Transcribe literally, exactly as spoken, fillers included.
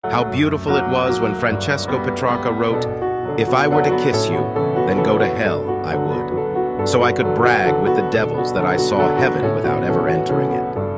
How beautiful it was when Francesco Petrarca wrote, "If I were to kiss you, then go to hell I would, so I could brag with the devils that I saw heaven without ever entering it."